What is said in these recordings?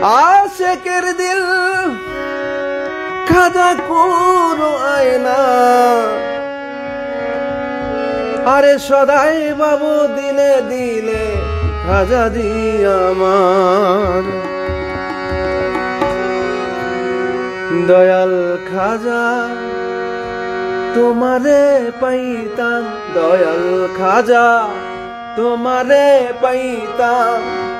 আশেকের দিল খাজা কোনো আয়না আরে সদাই বাবু দিলে দিলে খাজা জি আমার দয়াল খাজা তোমারে পাইতাম দয়াল খাজা তোমারে পাইতাম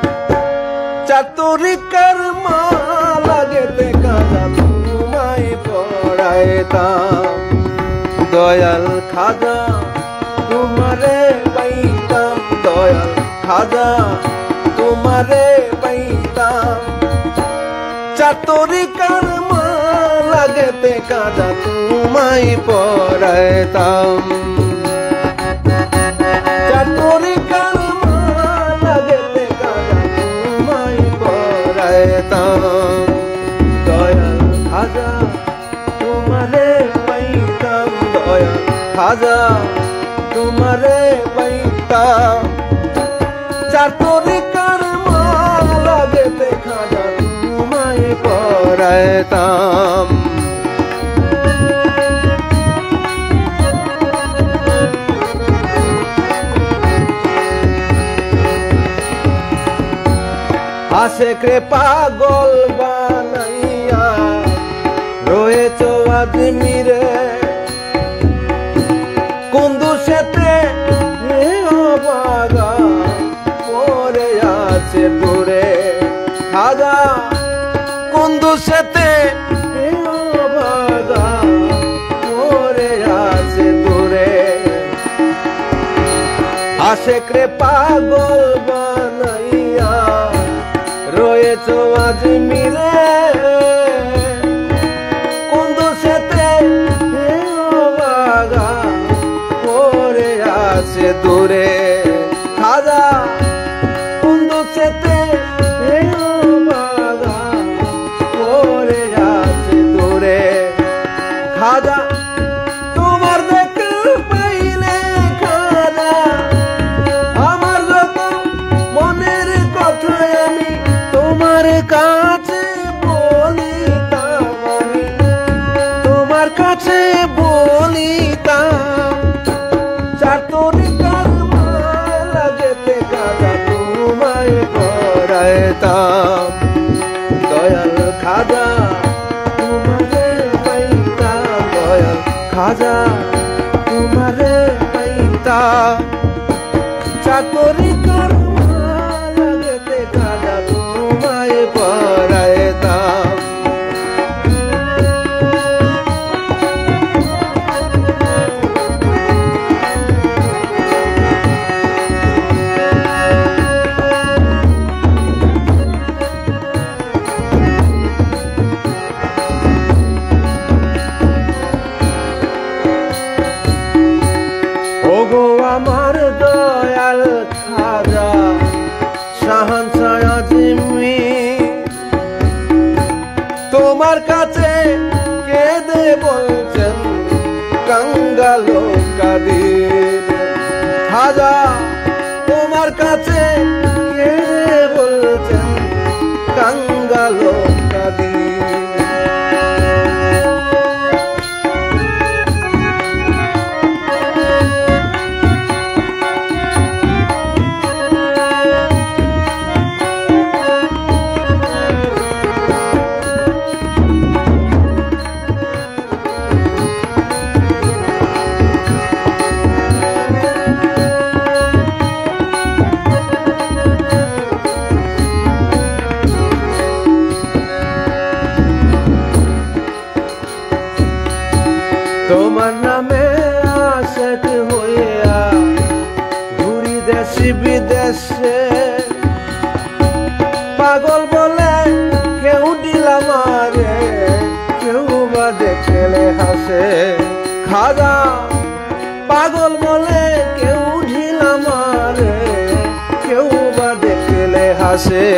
চাতুরিকার মালাগেতে খাজা তোমায় পড়াইতাম দয়াল খাজা তোমারে পাইতাম দয়াল খাজা তোমারে পাইতাম চাতুরিকার মালাগেতে খাজা তোমায় পড়াইতাম চাতুরিকার মালাগেতে খাজা তোমায় পড়াইতাম দয়াল খাজা তোমারে পাইতাম দয়াল খাজা তোমারে পাইতাম চাতুরিকার মালাগেতে খাজা তোমায় পড়াইতাম আশেকরে পাগল বানাইয়া রয়েছ আজমিরে কুন্দুসেতে অবাগা পড়ে আছে দূরে খাজা কুন্দুসেতে অবাগা পড়ে আছে দূরে আশেকরে পাগল বানাইয়া রয়েছ আজমিরে কুন্দুসেতে অবাগা পড়ে আছে দূরে খাজা কুন্দুসেতে অবাগা পড়ে আছে দূরে খাজা তোমার দেখতে পাইলে খাজা আমার যত মনের কথা আমি তোমার কাছে বলিতাম আমি তোমার কাছে বলিতাম চাতুরিকার মালাগেতে খাজা তোমায় পড়াইতাম দয়াল খাজা তোমারে পাইতাম দয়াল খাজা তোমারে পাইতাম চাতুরিকার মালাগেতে খাজা তোমায় পড়াইতাম ওগো আমার দয়াল খাজা শাহনশাহ আজমি তোমার কাছে কেঁদে বলছেন কাঙ্গালো কাদির খাজা তোমার কাছে কেঁদে বলছেন কাঙ্গালো কাদির তোমার নামে আশেক হইয়া ঘুরি দেশি বিদেশে পাগল বলে কেউ দিলাম আরে কেউ বা দেখলে হাসে খাজা পাগল বলে কেউ ঢিলাম আরে কেউ বা দেখলে হাসে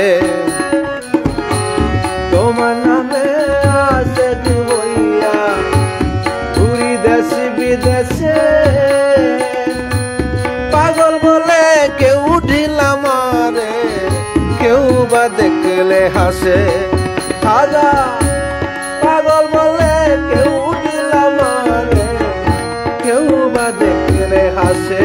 তোমার নামে আশেক হইয়া ঘুরি দেশি বিদেশে পাগল বলে কেউ ঢিলাম আরে কেউ বা দেখলে হাসে। খাজা পাগল বলে কেউ দিলাম রে, কেউ বা দেখলে হাসে।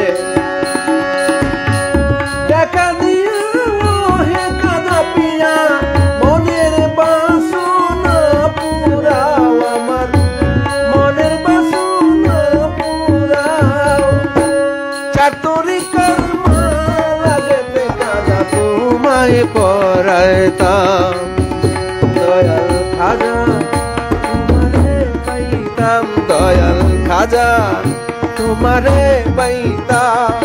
দেখা দিয়ে হে খাজা পিয়া মনের বাসনা পুরাও, আমার মনের বাসনা পুরাও। চাতুরি কর্মা লাগতে খাজা তোমায় পরাইতাম। দয়াল খাজা তোমারে পাইতাম, দয়াল খাজা তোমারে পাইতাম।